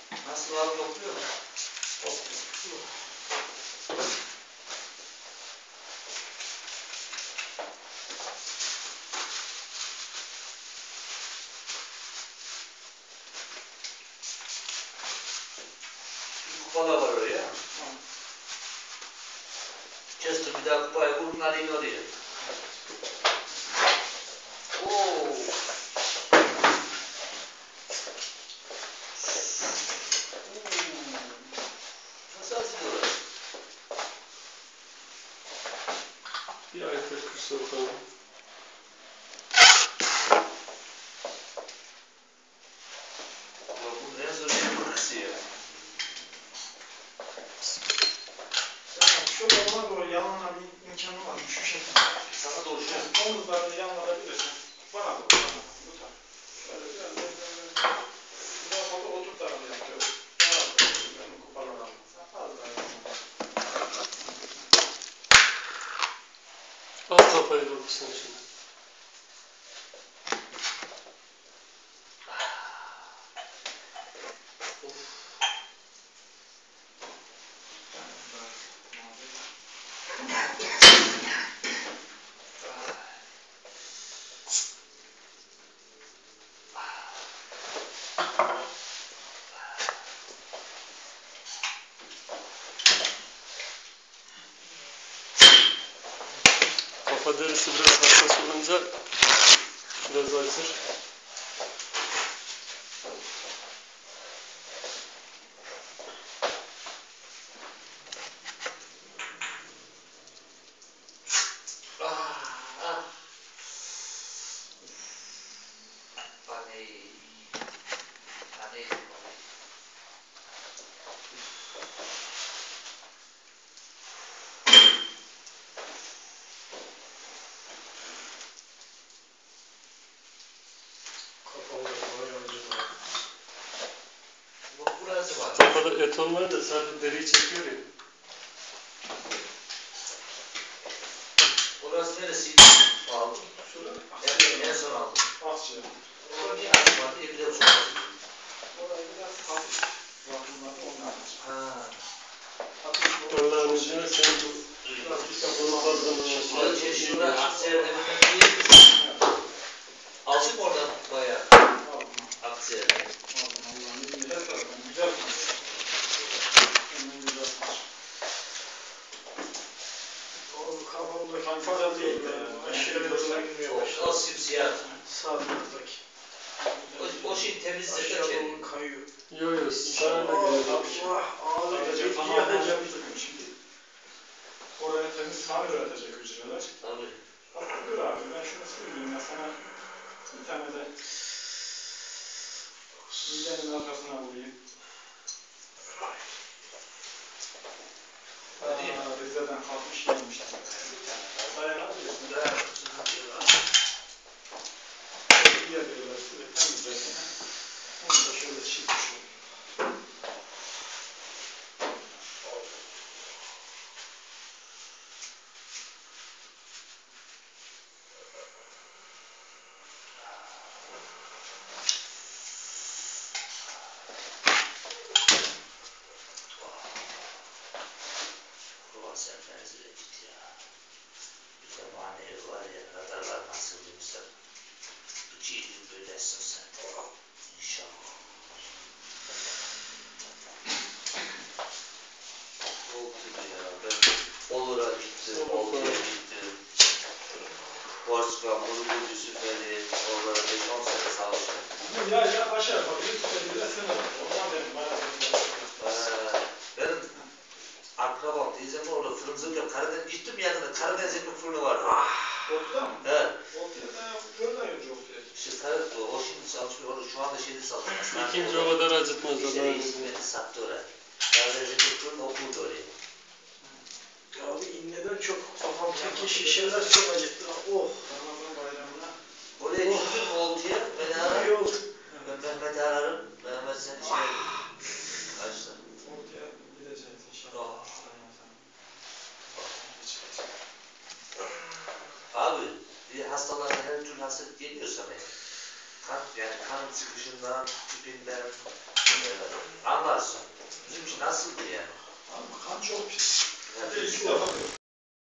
Nasıl abi topluyor mu? Topluyor. Kupalar var oraya. Kestim bir daha kupayı vurun alayım oraya. Oo. Nasıl asılıyor? Bir ay 40 soğuk. Bu ne zor bir nasıl ya? Şöyle ona doğru yanına bir imkanı var. Şu şekilde. Sana doğru şu. Omuzlarını yanlatabilirsin. Bana doğru. Bu taraf. Şöyle biraz otur tarafı yapıyor. Benim kupalar almasa fazla Al kafayı vurursun şimdi. Kafa derisi biraz hassas olunca biraz acır. Kafada et olmayınca sadece deriyi çekiyor ya. Orası neresiydi? Aldım. şurada. En son aldım. Akçe. Orada niye açmadı? Evde çok açtı. Orayı biraz hafif vakumladı ondan. Ha. Allah'ın izniyle sen bu bunu fazla Şurada akciğerde bir yer. Aldık mı oradan bayağı? Akciğerde. Güzel tarafı. Güzel tarafı. O kafamdaki kafa değil de yani. O simsiyah. Sağ taraftaki. O şey temizlik Aşağı de doğru kayıyor. Yok sana da gelecek. Ağlayacak. Yiyecek şimdi. Oraya temiz kan üretecek hücreler. Tabii. Dur abi ben şunu söyleyeyim ya sana bir tane de midenin arkasına vurayım. Rize'den kalkmış gelmişler. Bir tane daha dayanabiliyorsun. Bir yer böyle temizlesin. Onu da şöyle çizmiş olayım. Ulan sen menzile git ya. Bir zamane var ya, radarlar nasıl demişler. 2 yıl böylesin sen. İnşallah. Oldu ya. Ben Olur'a gittim, Oldu'ya gittim. Porsugal, Murugucu, Süferi, oralara 5-10 sene savaştım. Ya aşağı yukarı 100 senedir sene var. Ondan benim Benim akrabam, teyzem orada fırıncılık yok. Karadeniz gittim yanına, Karadeniz ekmek fırını vardı. Oldu'da mı? He. Oldu'da gördün mü Oldu'ya? İşte o şimdi çalışmıyor, orada şu anda şeyde satıyor. İkinci o kadar acıtmaz o İşte zaman. hizmeti sattı oraya. Karadeniz ekmek fırını okurdu oraya. Abi inneden çok kafamdaki şişeler çok acıttı. Oh! Ramazan bayramına. Oraya gittim mi Oldu'ya, beni arar. İyi oldu. Ben Mehmet'i ararım. Mehmet seni şey kaçtı. Oldu'ya gideceğiz inşallah. Abi, bir hastalarda her türlü hastalık geliyorsa yani kanın çıkışından, tipinden, anla operasyon. Bizimki nasıldı yani? Abi kan çok pis.